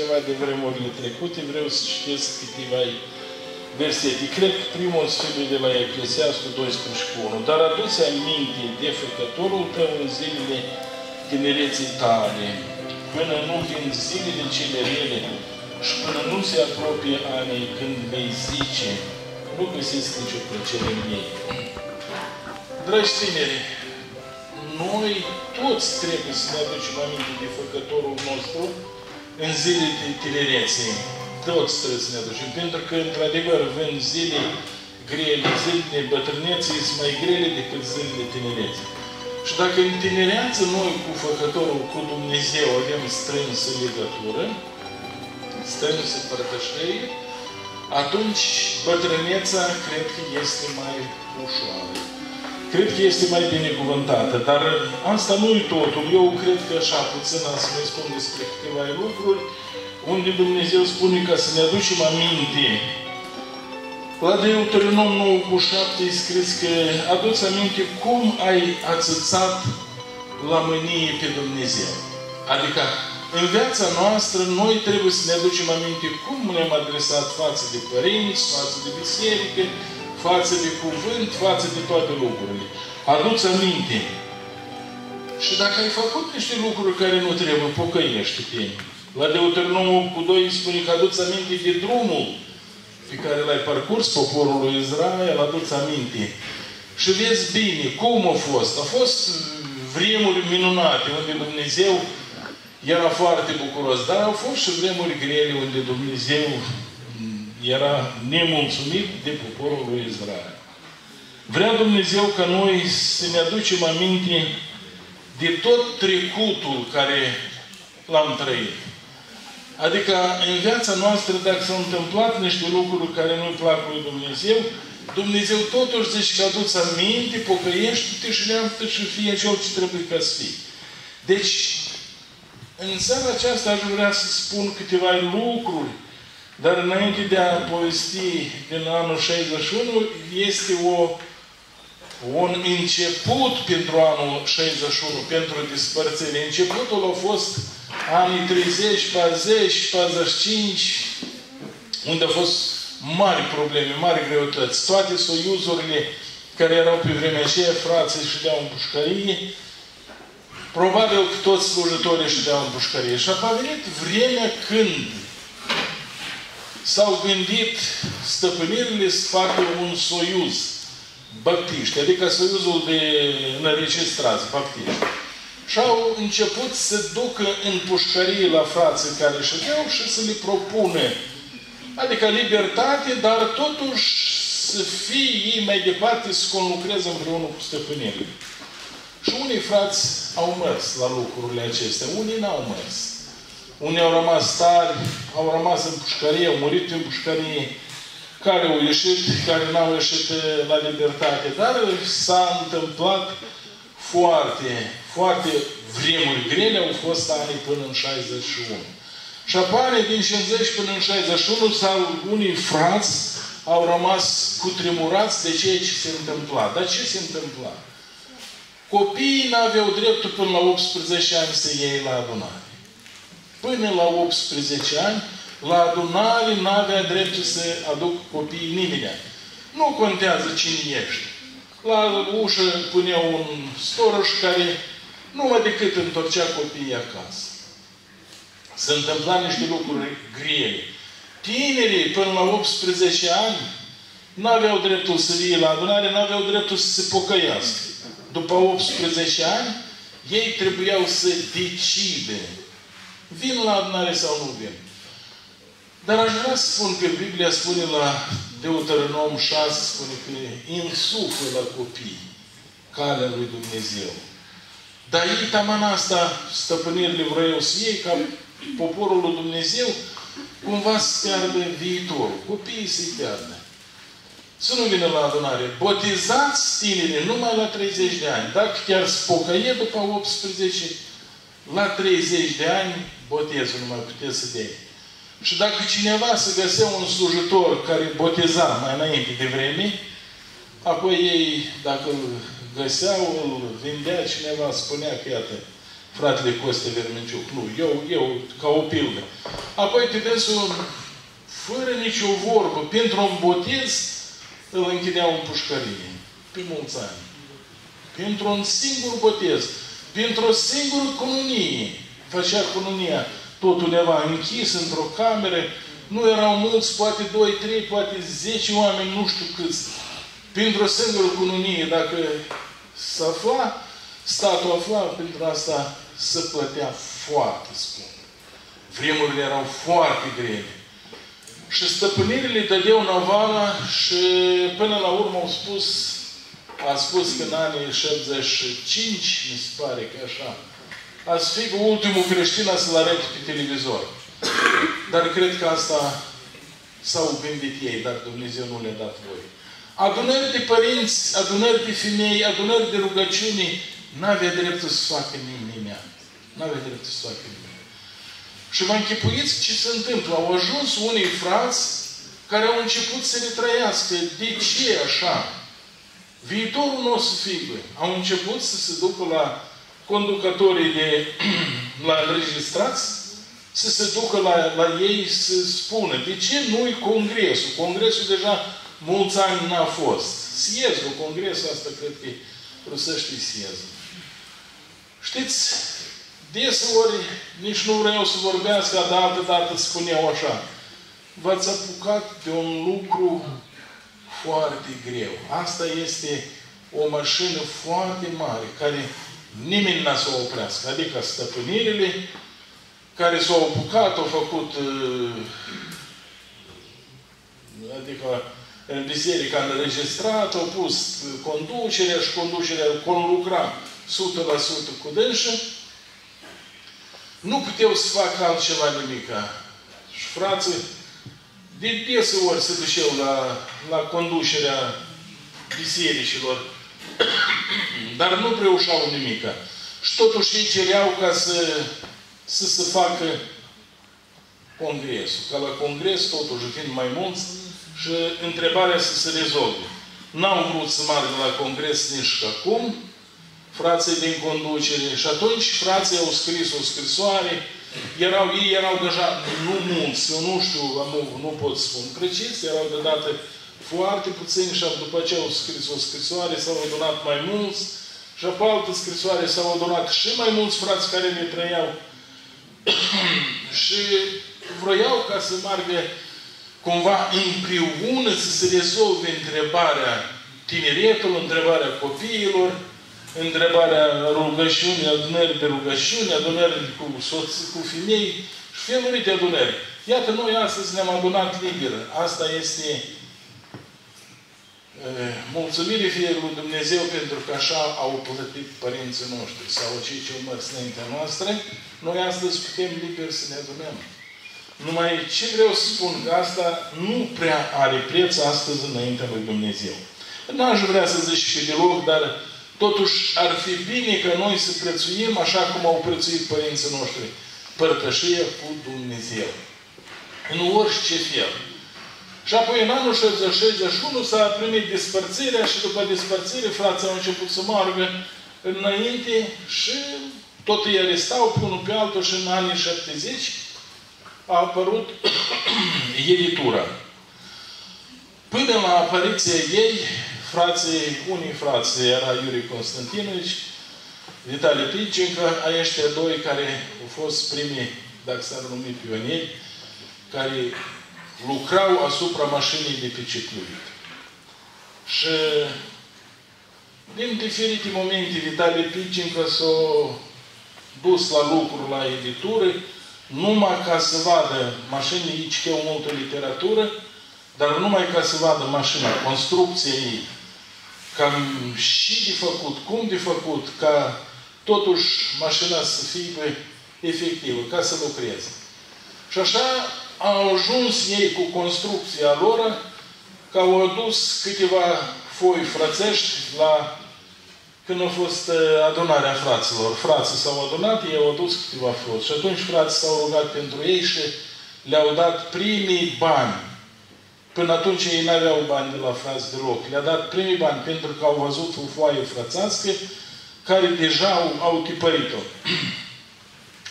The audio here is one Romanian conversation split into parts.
ceva de vremurile trecute, vreau să citesc câteva versete. Cred că primul să fie de la Eclesiastul 12:1. Dar adu-ți aminte de făcătorul tău în zilele tinereții tale, până nu vin zilele cele rele și până nu se apropie anii când vei zice, nu găsesc nicio plăcere în ei. Dragi tineri, noi toți trebuie să ne aducem aminte de făcătorul nostru în zilele de tinereței. Toți trebuie să ne aducem. Pentru că, într-adevăr, vin zile grele, zilele bătrâneții sunt mai grele decât zilele tinereții. Și dacă în tinereață noi cu făcătorul, cu Dumnezeu, avem strânsă legătură, strânsă părtășie, atunci bătrâneța cred că este mai ușoară. Cred că este mai binecuvântată. Dar asta nu-i totul. Eu cred că așa puțin să ne spun despre câteva lucruri unde Dumnezeu spune ca să ne aducem aminte. La Deuteronom 9:7 e scris că adu-ți aminte cum ai ațățat la mânie pe Dumnezeu. Adică în viața noastră noi trebuie să ne aducem aminte cum ne-am adresat față de părinți, față de biserică, față de cuvânt, față de toate lucrurile. Adu-ți aminte. Și dacă ai făcut niște lucruri care nu trebuie, pocăiește-te. La Deuteronom 8:2 spune că adu-ți aminte de drumul pe care l-ai parcurs poporul lui Israel, adu-ți aminte. Și vezi bine cum a fost. A fost vremuri minunate unde Dumnezeu era foarte bucuros, dar au fost și vremuri grele unde Dumnezeu era nemulțumit de poporul lui Israel. Vrea Dumnezeu ca noi să ne aducem aminte de tot trecutul care l-am trăit. Adică în viața noastră, dacă s-au întâmplat niște lucruri care nu-i plac lui Dumnezeu, Dumnezeu totuși zice că adu-ți aminte, pocăiește-te și leaptă și fie cel ce trebuie ca să fii. Deci, în seara aceasta aș vrea să spun câteva lucruri, dar înainte de a povesti din anul 61, este un început pentru anul 61, pentru despărțire. Începutul a fost anii 30, 40, 45, unde au fost mari probleme, mari greutăți. Toate soiuzurile care erau pe vremea aceea, frații își deau în pușcărie, probabil că toți slujitorii își deau în pușcărie. Și a venit vremea când s-au gândit stăpânirile să facă un soiuz baptiști, adică soiuzul de înregistrați baptiști. Și au început să ducă în pușcărie la frații care ședeau și să le propună, adică libertate, dar totuși să fie ei mai departe să conlucreze împreună cu stăpânirile. Și unii frați au mers la lucrurile acestea, unii n-au mers. Unii au rămas tari, au rămas în pușcărie, au murit în pușcărie, care au ieșit, care n-au ieșit la libertate. Dar s-a întâmplat foarte vremuri grele, au fost ani până în 61. Și apare din 50 până în 61, sau unii frați au rămas cutremurați de ceea ce se întâmpla. Dar ce se întâmpla? Copiii n-aveau dreptul până la 18 ani să iei la adunare. Până la 18 ani, la adunare n-avea dreptul să aduc copiii nimeni. Nu contează cine ești. La ușă puneau un storăș care numai decât întorcea copiii acasă. Se întâmpla niște lucruri grele. Tinerii până la 18 ani n-aveau dreptul să vie la adunare, n-aveau dreptul să se pocăiască. După 18 ani, ei trebuiau să decide. Vin la adunare sau nu vin. Dar aș vrea să spun că Biblia spune la Deuteronom 6, spune că insuflă la copii calea lui Dumnezeu. Dar ei taman asta, stăpânirile vreau să iei ca poporul lui Dumnezeu, cumva să piardă viitorul. Copiii să-i piardă. Să nu vină la adunare. Botezați tinerii numai la 30 de ani. Dacă chiar spocăie după 18, la 30 de ani, botezul nu mai puteți să dea. Și dacă cineva se găsea un slujitor care boteza mai înainte de vreme, apoi ei, dacă îl găseau, îl vindea cineva, spunea că, iată, fratele Coste Vermenciuc. Nu, eu, ca o pildă. Apoi pe dânsul, fără nicio vorbă, pentru un botez, îl închideau în pușcărie. Pe mulți ani. Pentru un singur botez. Pentru o singură cununie. Făcea cununia tot undeva închis, într-o cameră. Nu erau mulți, poate 2, 3, poate 10 oameni, nu știu câți. Pentru o singură cununie, dacă se afla, statul afla, pentru asta se plătea foarte scump. Vremurile erau foarte grele. Și stăpânirile dădeau navala și până la urmă a spus că în anii 75, mi se pare că așa, a să fie ultimul creștin a să-l arăte pe televizor. Dar cred că asta s-au gândit ei, dar Dumnezeu nu le-a dat voie. Adunări de părinți, adunări de femei, adunări de rugăciuni, n-avea dreptul să facă nimeni. N-avea dreptul să facă nimeni. Și vă închipuiți ce se întâmplă. Au ajuns unii frați care au început să le trăiască. De ce așa? Viitorul nu o să fie. Au început să se ducă la conducătorii la înregistrați, să se ducă la ei să spună de ce nu-i congresul? Congresul deja mulți ani n-a fost. Siezul, congresul asta cred că rusește siezul. Știți, deseori nici nu vreau să vorbească, dar de altă dată spuneau așa. V-ați apucat de un lucru foarte greu. Asta este o mașină foarte mare, care nimeni n-a să o oprească. Adică stăpânirile care s-au apucat, au făcut adică în biserică a înregistrat, au pus conducerea și conducerea conlucra 100% cu dânsă. Nu puteau să facă altceva nimica. Și frații, de deseori se duceau la conducerea bisericilor, dar nu preușau nimica. Și totuși ei cereau ca să se facă congresul. Ca la congres, totuși, fiind mai mulți, și întrebarea să se rezolve. N-au vrut să meargă la congres nici acum, frații din conducere. Și atunci frații au scris o scrisoare. Ei erau deja, nu mulți, eu nu știu, nu pot spun precis, erau deodată foarte puțini și după ce au scris o scrisoare s-au adunat mai mulți și pe altă scrisoare s-au adunat și mai mulți frați care ne trăiau și vroiau ca să meargă cumva împreună să se rezolve întrebarea tineretului, întrebarea copiilor, întrebarea rugăciunii, adunări de rugăciuni, adunări cu soți, cu femei și feluri de adunări. Iată, noi astăzi ne-am adunat liber. Asta este mulțumire fie lui Dumnezeu pentru că așa au plătit părinții noștri sau cei ce urmărți înaintea noastră. Noi astăzi putem liber să ne adunăm. Numai ce vreau să spun, că asta nu prea are preț astăzi înaintea lui Dumnezeu. N-aș vrea să zic și deloc, dar totuși ar fi bine ca noi să prețuim așa cum au prețuit părinții noștri părtășia cu Dumnezeu. În orice fel. Și apoi în anul 60-61 s-a primit despărțirea și după despărțire frații au început să meargă înainte și tot îi arestau pe unul pe altul și în anii 70 a apărut editura. Până la apariția ei, unii frații era Iurie Constantinovici, Vitali Pilcencă, ăștia doi care au fost primii, dacă s-ar numi pionieri, care lucrau asupra mașinii de pe cicluit. Și din diferite momente Vitali Pilcencă s-a dus la lucru, la editură, numai ca să vadă mașinii, ei citeau multă literatură, dar numai ca să vadă mașina, construcția ei, cam și de făcut, cum de făcut, ca totuși mașina să fie efectivă, ca să lucreze. Și așa au ajuns ei cu construcția lor, că au adus câteva foi frățești la când a fost adunarea fraților. Frații s-au adunat, ei au adus câteva foi. Și atunci frații s-au rugat pentru ei și le-au dat primii bani. Până atunci ei n-aveau bani de la frați deloc. Le-a dat primii bani pentru că au văzut o foaie frățească care deja au tipărit-o.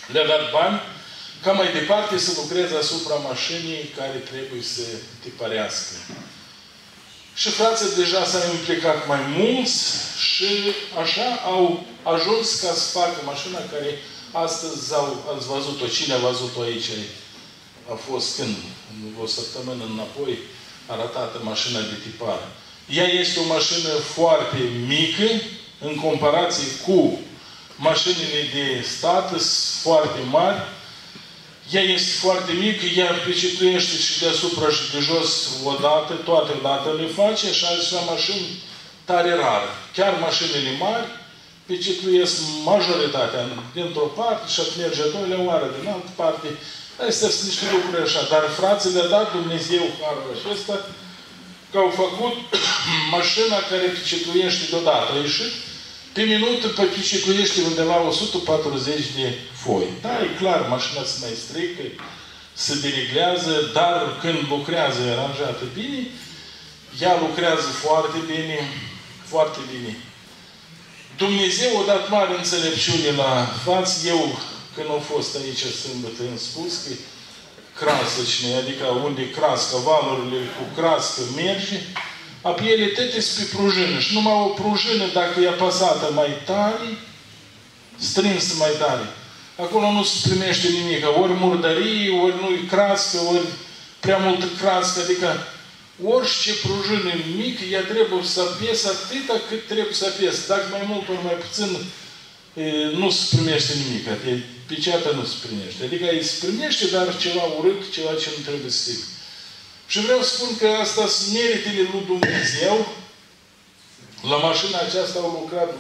le-a dat bani ca mai departe să lucreze asupra mașinii care trebuie să tipărească. Și frații deja s-au implicat mai mulți și așa au ajuns ca să facă mașina care astăzi ați văzut-o. Cine a văzut-o aici? A fost când? O săptămână înapoi arătată mașina de tipare. Ea este o mașină foarte mică în comparație cu mașinile de stat, foarte mari. Ea este foarte mică, ea pecetluiește și deasupra și de jos odată, toate odată le face, și așa mașini tare rare. Chiar mașinile mari pecetluiesc majoritatea dintr-o parte și merge a doilea oară din altă parte. Astea sunt niște lucruri așa. Dar frații le-a dat Dumnezeu harul acesta că au făcut mașina care pecetluiește deodată. A ieșit pe minut pecetluiește undeva 140 de foi. Da, e clar, mașina se mai strică, se dereglează, dar când lucrează aranjată bine, ea lucrează foarte bine, foarte bine. Dumnezeu a dat mare înțelepciune la față. Eu, când am fost aici sâmbătă, am spus că crasă cine, adică unde crască, valurile cu crască merge, apoi ele tete pe prujină. Și numai o prujină, dacă e apăsată mai tare, strinsă mai tare, acolo nu se primește nimic. Ori murdărie, ori nu-i crască, ori prea multă crască. Adică orice prujină mică, ea trebuie să apese atâta cât trebuie să apese. Dacă mai mult, ori mai puțin, nu se primește nimic. Peceata nu se primește. Adică îi se primește, dar ceva urât, ceva ce nu trebuie să fie. Și vreau să spun că asta sunt meritele lui Dumnezeu. La mașina aceasta au lucrat,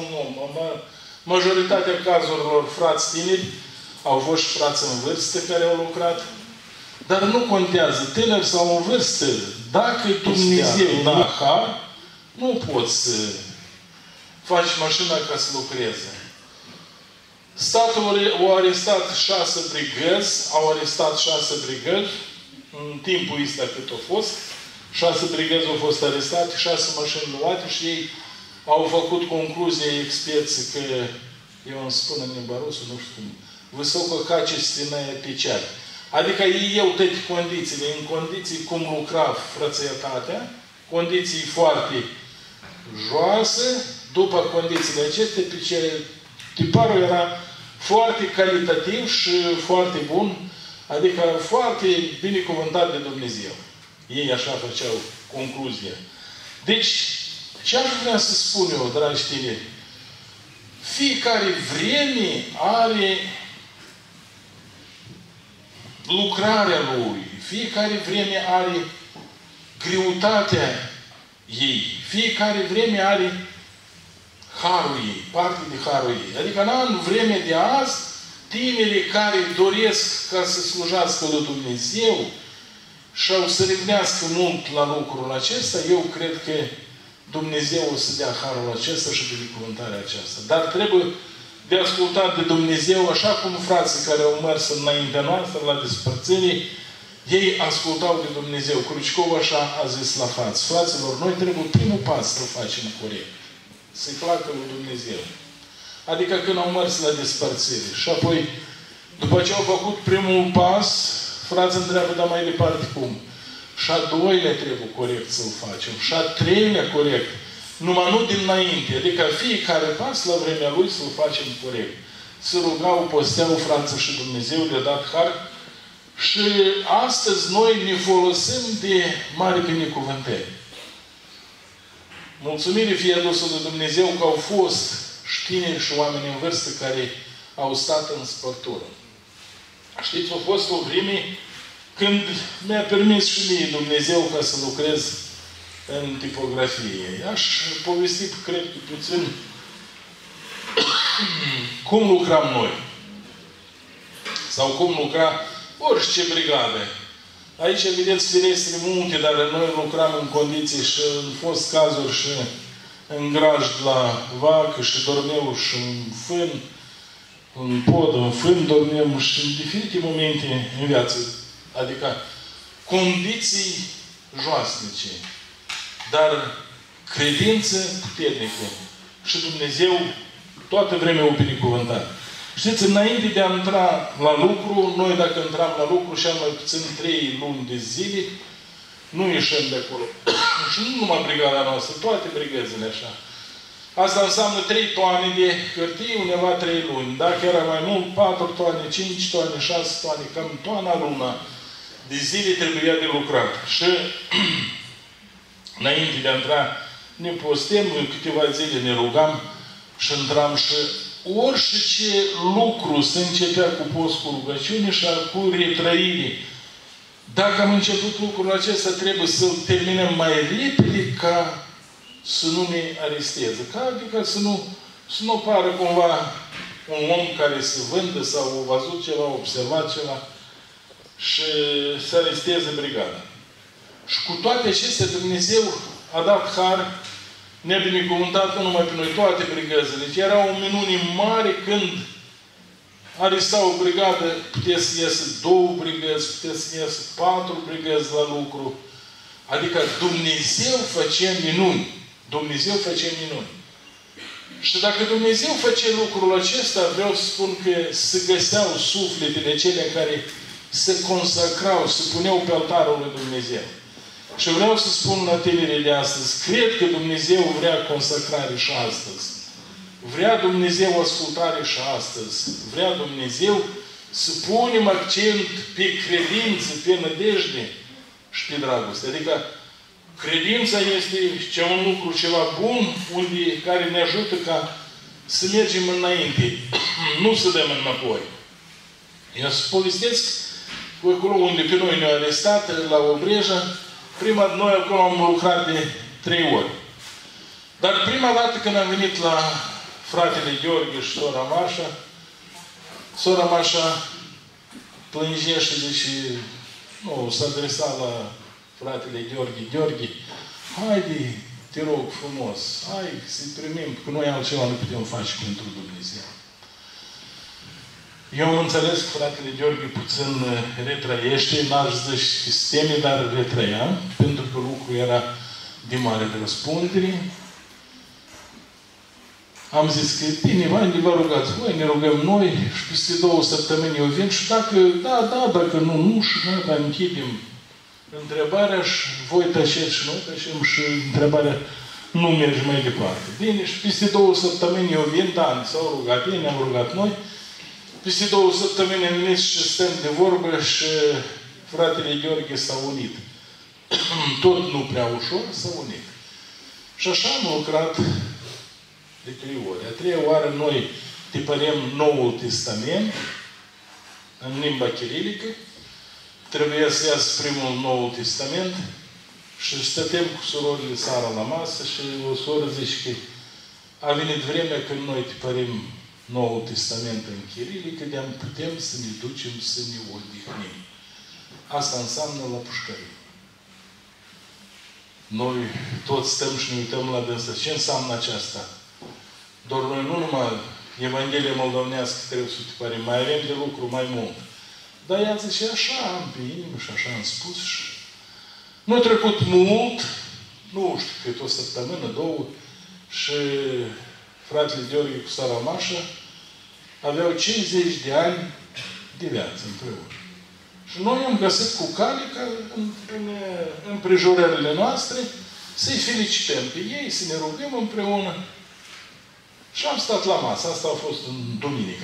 majoritatea cazurilor frați tineri, au fost și frați în vârstă care au lucrat. Dar nu contează, tineri sau în vârstă. Dacă Dumnezeu dă har, nu poți să faci mașina ca să lucreze. Statul au arestat 6 brigăzi, au arestat 6 brigăzi, în timpul ăsta cât a fost. 6 brigăzi au fost arestate, 6 mașini luate și ei au făcut concluzie experții că, eu îmi spun în limba rusă, nu știu cum, высококачественная pechat. Adică ei iau toate condițiile, în condiții cum lucra frățăietatea, condiții foarte joase, după condițiile acestea, tiparul era foarte calitativ și foarte bun, adică foarte binecuvântat de Dumnezeu. Ei așa făceau concluzia. Deci, ce aș vrea să spun eu, dragi tineri? Fiecare vreme are lucrarea lui. Fiecare vreme are greutatea ei. Fiecare vreme are harul ei, parte de harul ei. Adică în vreme de azi, tinerii care doresc ca să slujească lui Dumnezeu și au să revnească mult la lucrul acesta, eu cred că Dumnezeu o să dea harul acesta și binecuvântarea aceasta. Dar trebuie de ascultat de Dumnezeu, așa cum frații care au mers înaintea noastră la despărțire, ei ascultau de Dumnezeu. Crucicov așa a zis la frați. Fraților, noi trebuie primul pas să-l facem corect. Să-i placă lui Dumnezeu. Adică când au mers la despărțire. Și apoi, după ce au făcut primul pas, frații întreabă, dar mai departe cum? Și a doilea trebuie corect să-l facem. Și a treilea corect. Numai nu dinainte. Adică fiecare pas la vremea lui să-l facem corect. Se rugau, posteau frații și Dumnezeu le-a dat har. Și astăzi noi ne folosim de mari binecuvântări. Mulțumire fie adusă de Dumnezeu că au fost și tineri și oameni în vârstă care au stat în spărtură. Știți, a fost o vreme când mi-a permis și mie Dumnezeu ca să lucrez în tipografie. Aș povesti, cred că puțin, cum lucram noi. Sau cum lucra orice brigadă. Aici vedeți ferestre multe, dar noi lucram în condiții și în fost cazuri și în graj la vacă și dormeau și în fân, în pod, în fân dormeam și în diferite momente în viață. Adică condiții joasnice, dar credință puternică. Și Dumnezeu toată vremea o binecuvântat. Știți, înainte de a intra la lucru, noi dacă intram la lucru și am mai puțin 3 luni de zile, nu ieșim de acolo. Și nu numai brigada noastră, toate brigăzile așa. Asta înseamnă 3 toane de hârtie, undeva 3 luni. Dacă era mai mult, 4 toane, 5 toane, 6 toane, cam toana luna de zile trebuia de lucrat. Și înainte de a intra, ne postem, în câteva zile ne rugam și intram și orice lucru se începea cu post, cu rugăciune și cu retrăire. Dacă am început lucrul acesta, trebuie să-l terminăm mai repede ca să nu ne aresteze. Adică să nu pară cumva un om care se vândă sau a văzut ceva, a observat ceva și să aresteze brigada. Și cu toate acestea, Dumnezeu a dat har, ne-a binecuvântat nu numai pe noi, toate brigăzile. Deci era o minune mare când aresta o brigadă, putea să iasă 2 brigăzi, putea să iasă 4 brigăzi la lucru. Adică Dumnezeu făcea minuni. Dumnezeu făcea minuni. Și dacă Dumnezeu făcea lucrul acesta, vreau să spun că se găseau sufletele cele care se consacrau, se puneau pe altarul lui Dumnezeu. Și vreau să spun la tinerii de astăzi, cred că Dumnezeu vrea consacrare și astăzi. Vrea Dumnezeu ascultare și astăzi. Vrea Dumnezeu să punem accent pe credință, pe nădejde și pe dragoste. Adică credința este un lucru, ceva bun, care ne ajută ca să mergem înainte. Nu să dăm înapoi. Eu să povestesc cu acolo unde pe noi ne-au arestat, la Obreja. Prima dată noi acolo am lucrat de 3 ori. Dar prima dată când am venit la fratele Gheorghe și sora Mașa plângea și zice, nu, s-a adresat la fratele Gheorghe, haide, te rog frumos, hai să-i primim, că noi altceva nu putem face pentru Dumnezeu. Eu am înțeles că fratele Gheorghe puțin retrăiește, n-aș zice sisteme, dar retrăia, pentru că lucrul era de mare de răspundere. Am zis că, bine, mai vă rugați voi, ne rugăm noi și peste 2 săptămâni eu vin și dacă, dacă nu, și gata, închidem întrebarea și voi tăceți și noi tăcem și întrebarea nu merge mai departe. Bine, și peste 2 săptămâni eu vin, s-au rugat ei, ne-am rugat noi. Peste 2 săptămâni am venit și stăm de vorbă și fratele Gheorghe s-a unit. Tot nu prea ușor, s-a unit. Și așa am lucrat de 3 ori. A 3-a oară noi tipărem Noul Testament în limba chirilică. Trebuia să iasă primul Noul Testament și stătem cu surorile seara la masă și o soră zice că a venit vremea când noi tipărim Noul Testament în chirilică, de-am putem să ne ducem să ne odihnim. Asta înseamnă la pușcărie. Noi toți stăm și ne uităm la dânsă. Ce înseamnă aceasta? Doar noi nu numai Evanghelia moldovenească trebuie să tipărim, mai avem de lucru mai mult. Dar ea zice, așa am pe inimă și așa am spus și nu a trecut mult, nu știu, cât o săptămână, 2, și fratele Gheorghe cu sora Mașa aveau 50 de ani de viață împreună. Și noi am găsit cu cale ca în împrejurările noastre să-i felicităm pe ei, să ne rugăm împreună. Și am stat la masă. Asta a fost în duminică.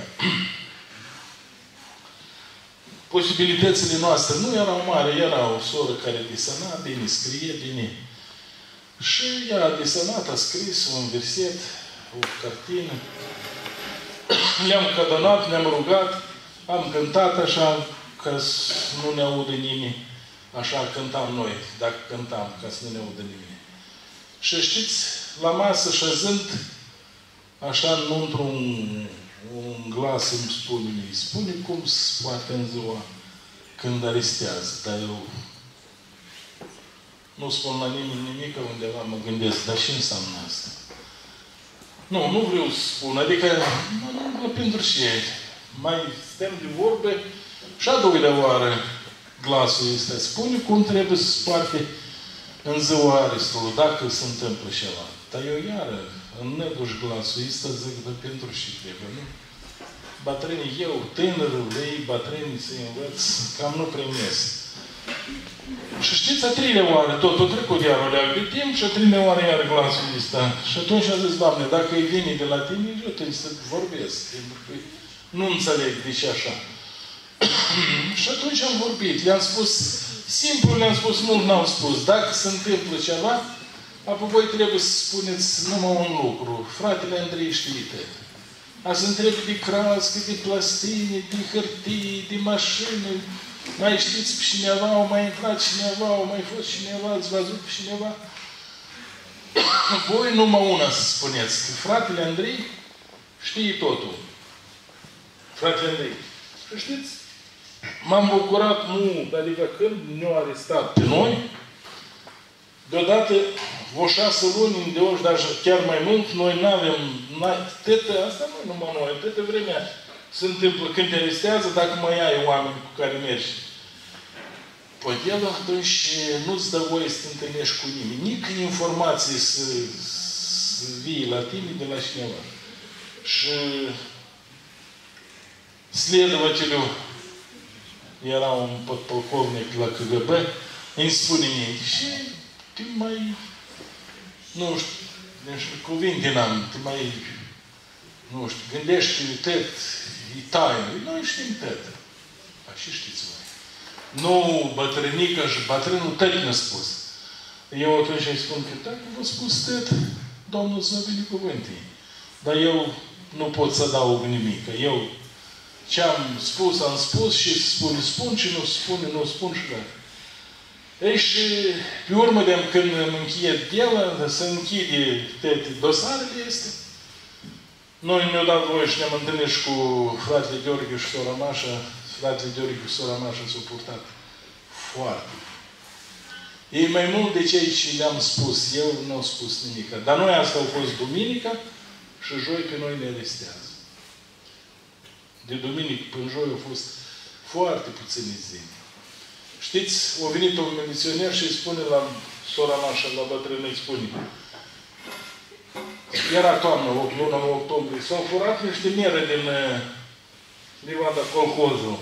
Posibilitățile noastre nu erau mari. Era o soră care desena bine, scrie bine. Și ea a desenat, a scris un verset, o cartină. Le-am cadonat, ne-am rugat, am cântat așa, ca să nu ne audă nimeni. Așa cântam noi, dacă cântam, ca să nu ne audă nimeni. Și știți, la masă șezând, așa, un glas îmi spune cum se poate în ziua când arestează. Dar eu nu spun la nimeni nimic, că undeva mă gândesc, dar ce înseamnă asta? Nu vreau să spun, adică, pentru ce? Mai stăm de vorbe și a 2-a oară glasul ăsta spune cum trebuie să se poate în ziua arestului, dacă se întâmplă ceva. Dar eu iară, în neduș glasul ăsta zic, dar pentru ce trebuie, nu? bătrânii, eu, tânărul, ei, bătrânii să-i învăț, cam nu primesc. Și știți, a treilea oară, tot o trecut iar o leagă de timp și a treilea oară iar glasul ăsta. Și atunci a zis, Doamne, dacă e vine de la tine, eu trebuie să vorbesc. Nu înțeleg de ce așa. Și atunci am vorbit, le-am spus, simplu le-am spus, mult n-am spus. Dacă se întâmplă ceva, apoi voi trebuie să spuneți numai un lucru. Fratele Andrei știe. Ați întrebi de crască, de plastine, de hârtie, de mașină. Mai știți pe cineva, au mai intrat cineva, au mai fost cineva, ați văzut pe cineva? Voi numai una să spuneți. Că fratele Andrei știe totul. Fratele Andrei. Și știți? M-am bucurat mult, adică când ne-au arestat pe noi, deodată, vreo 6 luni de oși, dar chiar mai mult, noi n-avem, asta nu numai noi, toată vremea se întâmplă când te arestează, dacă mai ai oameni cu care mergi. Păi el atunci nu-ți dă voie să te întâlnești cu nimeni. Nici informație să vii la tine de la cineva. Și следователul era un podpolkovnic la KGB, îmi spune mie, și te mai, nu știu, cuvinte n-am, te mai, nu știu, gândești tot, e taină. Noi știm tot. Așa știți voi. Nu bătrânică și bătrânul tot ne-a spus. Eu atunci îi spun că dacă v-a spus tot, Domnul să binecuvânte. Dar eu nu pot să adaug nimic. Eu ce am spus și spun și nu spun și gata. Ei, și pe urmă de când am încheiat deala, se închide toate dosarele este. Noi ne-au dat voie și ne-am întâlnit și cu fratele Gheorghe și sora Mașa. Fratele Gheorghe și sora Mașa s-au purtat foarte. Ei mai mult de cei ce le-am spus, eu nu au spus nimic. Dar noi asta au fost duminica și joi pe noi ne arestează. De duminică până joi au fost foarte puține zile. Știți, a venit un miliționer și îi spune la sora Mașa, la bătrână, îi spune, era toamnă, luna octombrie, s-au furat niște mere din livada colhozul.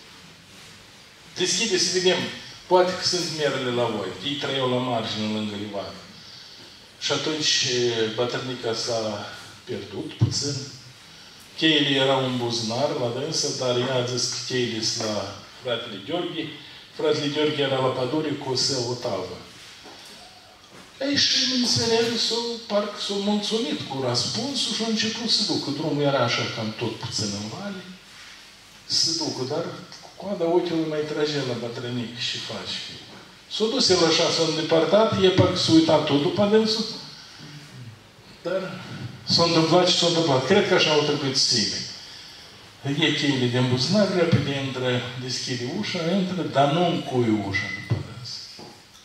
Deschide să vedem, poate că sunt merele la voi. Ei trăiau la margine, lângă livadă. Și atunci bătrânica s-a pierdut puțin. Cheile erau în buzunar la dânsă, dar ea a zis că cheile sunt la fratele Gheorghe. Fratele Gheorghe era la pădure cu o tavă. Ei, și miliționerii parcă s-au mulțumit cu răspunsul și au început să ducă. Drumul era așa cam tot puțin în vale. Să ducă, dar cu coada ochiului mai trage la bătrânic și face. S-a dus el așa, s-a îndepărtat, e parcă s-a uitat tot după dânsul. Dar s-a întâmplat și s-a întâmplat. Cred că așa au trebuit să fie. E cheile din buzunar, repede intră, deschide ușa, intră, dar nu încui ușa după dânsul.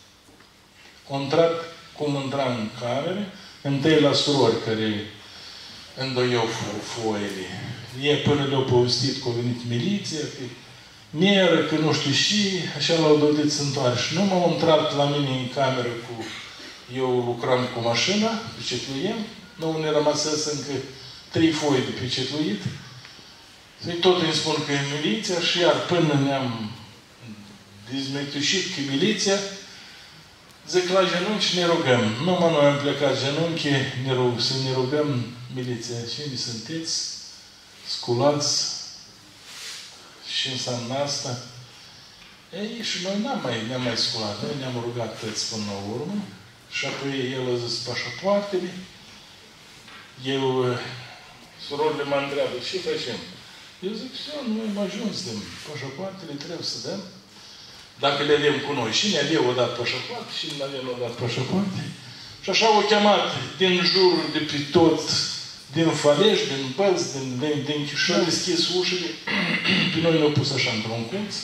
A intrat cum intra în cameră, întâi la surori care îndoiau foile. Ei până le-au povestit că a venit miliția, că meră, că nu știu și, așa l-au dovedit să întoarce. Nu m-au intrat la mine în cameră cu... Eu lucram cu mașina, pecetluiem, nu ne rămăsesc încă 3 foi de pecetluit. Și tot îmi spun că e miliția și iar până ne-am dezmectușit că miliția, zic la genunchi ne rugăm. Numai noi am plecat genunchi, să ne rugăm miliția. Cine sunteți? Sculați. Și înseamnă asta. Ei, și noi ne-am mai sculat. Noi ne-am rugat toți până la urmă. Și apoi el a zis pașapoartele. Eu, surorile mă întreabă, ce facem? Eu zic, noi am ajuns de pașapoartele, trebuie să dăm. Dacă le avem cu noi. Și ne-a o dat pașapoarte, și ne-a o dat pașapoarte. Și așa au chemat din jur, de pe tot, din Faleș, din Bălți, din Chișor, deschis ușile. Pe noi ne-au pus așa într-un colț.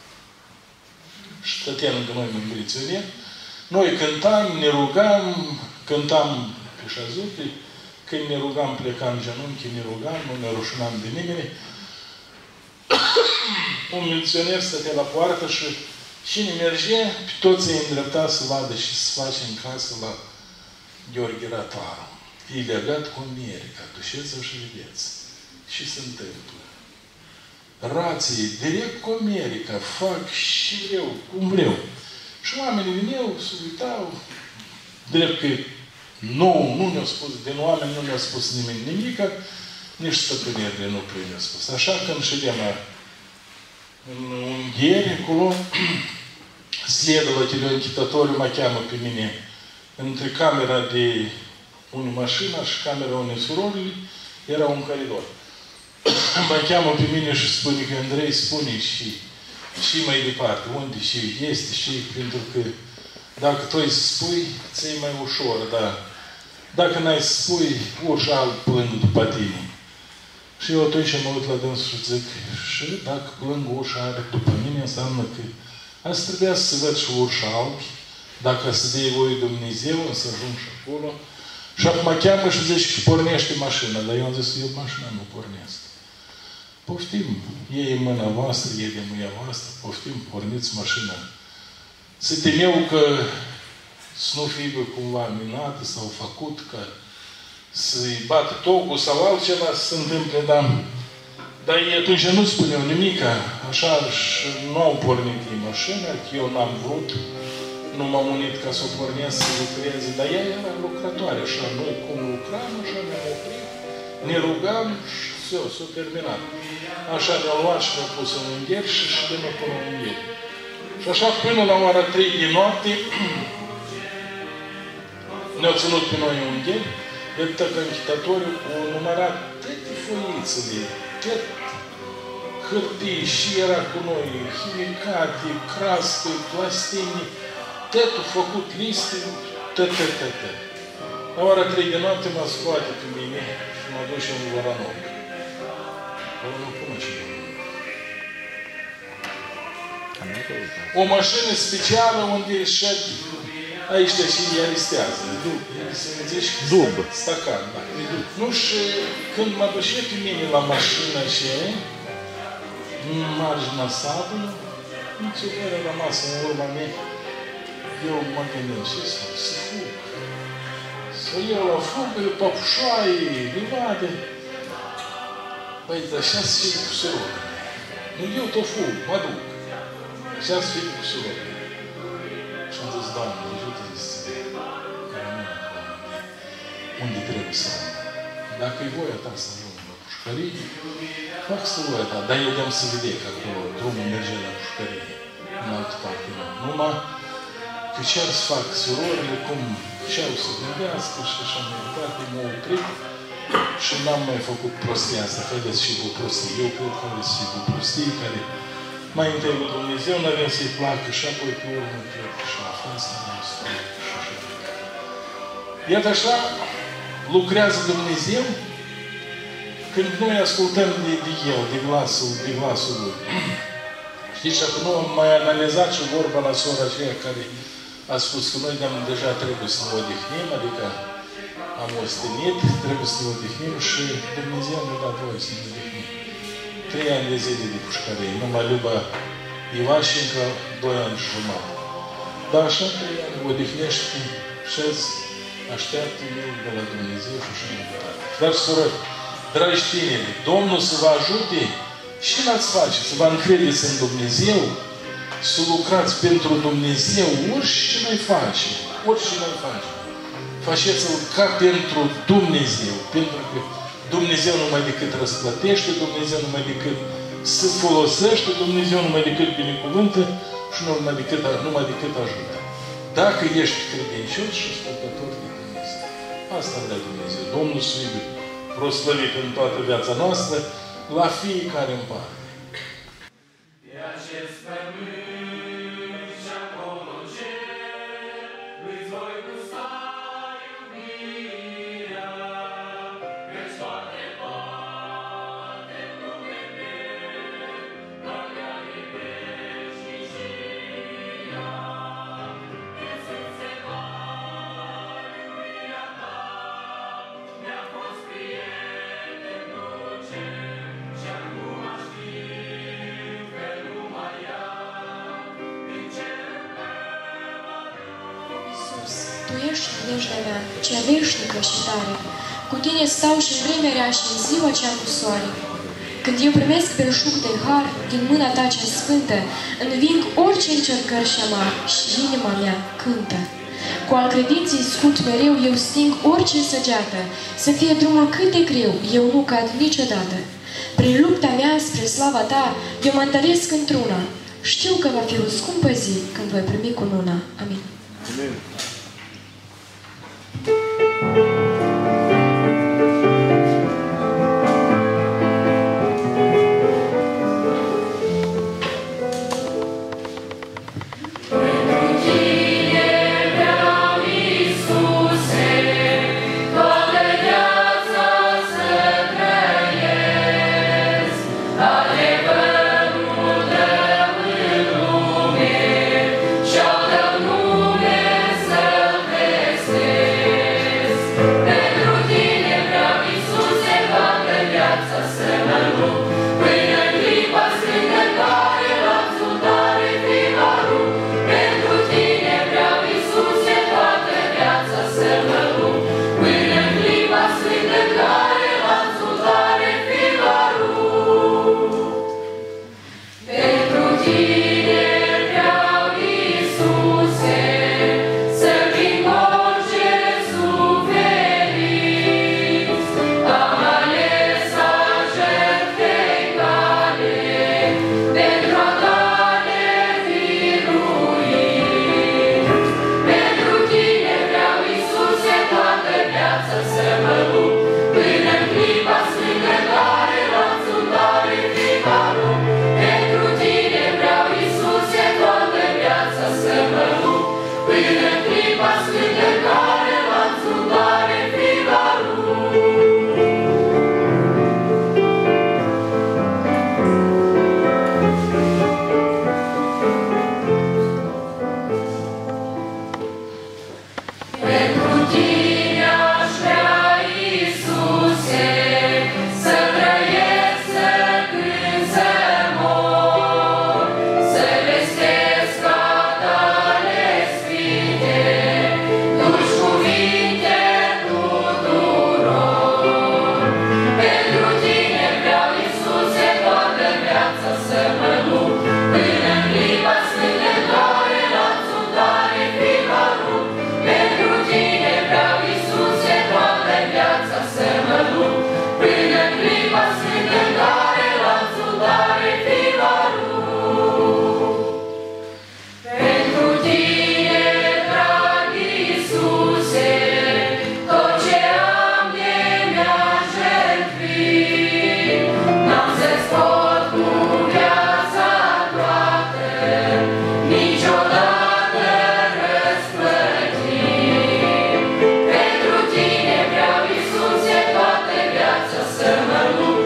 Și stătea lângă noi miliționer. Noi cântam, ne rugam, cântam pe șazute. Când ne rugam, plecam genunchi, ne rugam, nu ne rușinam de nimeni. Un miliționer stătea la poartă și cine mergea, pe toți îi îndrepta să vadă și să face în casă la Gheorghe Rataru. E legat cu America, duceți-o și vedeți. Și se întâmplă. rație, direct cu America, fac și vreau, cum vreau. Și oamenii veneau, se uitau, drept că nu ne-au spus, din oameni nu ne-au spus nimeni nimica, nici stăpânirile nu prea ne-au spus. Așa când ședeam în unghieri, acolo, следователul, închitătorul mă cheamă pe mine între camera de unui mașină și camera unei surorii, era un coridor. Mă cheamă pe mine și spune că Andrei spune și mai departe, unde și este și pentru că dacă tu îi spui, ți-e mai ușor, dar dacă n-ai spui, urși alt plâng după tine. Și eu atunci mă uit la dânsul și zic, și dacă plâng urși albi după mine, înseamnă că asta trebuia să văd și urși albi, dacă să dea voie Dumnezeu, să ajung și acolo. Și acum mă cheamă și zice, pornește mașina. Dar eu am zis, eu mașina nu pornesc. Poftim, ei în mâna voastră, ei de mâna voastră, poftim, porniți mașina. Se temeau că să nu fie cumva minată sau făcut, că să-i bată tocul sau altceva să se întâmple, dar ei atunci nu spuneau nimica. Așa și nu au pornit ei mașina, că eu n-am vrut, nu m-am unit ca să o pornesc să lucreze, dar ea era lucrătoare, așa, noi cum lucram, așa ne-am oprit, ne rugam și s-a terminat. Așa ne-au luat și ne-au pus în unghieri și de-ne până în unghieri. Și așa până la ora 3 din noapte ne-au ținut pe noi în unghieri, de că închitătorul o numărat toate foițele, tot hârtii și era cu noi, chimicate, crastă, plastini, totul făcut liste, tot. La ora 3 de noapte mă scoate pe mine și mă duce în Voronov. Voronov până și o mașină specială unde șed aici și îi arestează. Dub. Stacan, da. Nu, și când mă duce pe mine la mașină și în marginea satului, nici eu era rămas în urma mea. Eu mă gândeam, ce să fug? Să iau la fugă, păpușoaie, livade. Păi, dar așa-ți fie cu surorile. Nu eu tot fug, mă duc. Așa-ți fie cu surorile. Și am zis, Doamne, ajută-i să unde trebuie să rămân. Dacă-i voia ta să ajung la pușcărie, fac să voia ta. Dar eu de-am să vedea că acolo drumul merge la pușcărie. În altă parte nu. Numai că ce-ar să fac surorile, cum ce-au să gândească și așa mai departe, m-au oprit și n-am mai făcut prostia asta. Haideți și cu prostii. Eu cred că haideți și cu prostii care mai întâi lui Dumnezeu n-avem să-i placă și apoi pe urmă cred că și la asta ne-am spus și așa. Iată așa, lucrează Dumnezeu când noi ascultăm de El, de glasul Lui. Știți, și nu am mai analizat și vorba la sora aceea care a spus că noi deja trebuie să ne odihnim, adică am ostenit, trebuie să ne odihnim și Dumnezeu ne-a dat voie să ne odihnim. 3 ani de zile de pușcărie, numai Luba Ivașencă, 2 ani și jumătate. Dar așa 3 ani odihnește și așteaptă eu de la Dumnezeu și așa mai departe. Dar, surori, dragi tineri, Domnul să vă ajute și n-ați face, să vă încredeți în Dumnezeu, să lucrați pentru Dumnezeu, orice mai face, orice mai face. Faceți-l ca pentru Dumnezeu, pentru că Dumnezeu numai decât răsplătește, Dumnezeu numai decât se folosește, Dumnezeu numai decât binecuvântă și numai decât ajută. Dacă ești credincios și ascultător de Dumnezeu. Asta vrea Dumnezeu. Domnul să fie proslăvit în toată viața noastră, la fiecare în parte. De acest pământ și acolo cer, îți voi gusta iubirea, căci toate nume meu, gloria e veșnicia. Iisus se mare, iubirea ta, mi-a fost prieten dulce, și acum știu că numai ea din cerul meu adus. Iisus, Tu ești nădejdea mea, cea veșnică și tare. Cu Tine stau și în vremea rea și în ziua cea cu soare. Când eu primesc belșug de har din mâna ta cea sfântă, înving orice încercări și amar și inima mea cântă. Cu al credinței scurt mereu, eu sting orice săgeată, să fie drumul cât de greu, eu nu cad niciodată. Prin lupta mea spre slava ta, eu mă întăresc într-una. Știu că va fi o scumpă zi când voi primi cununa. Amin. Amin. Să mă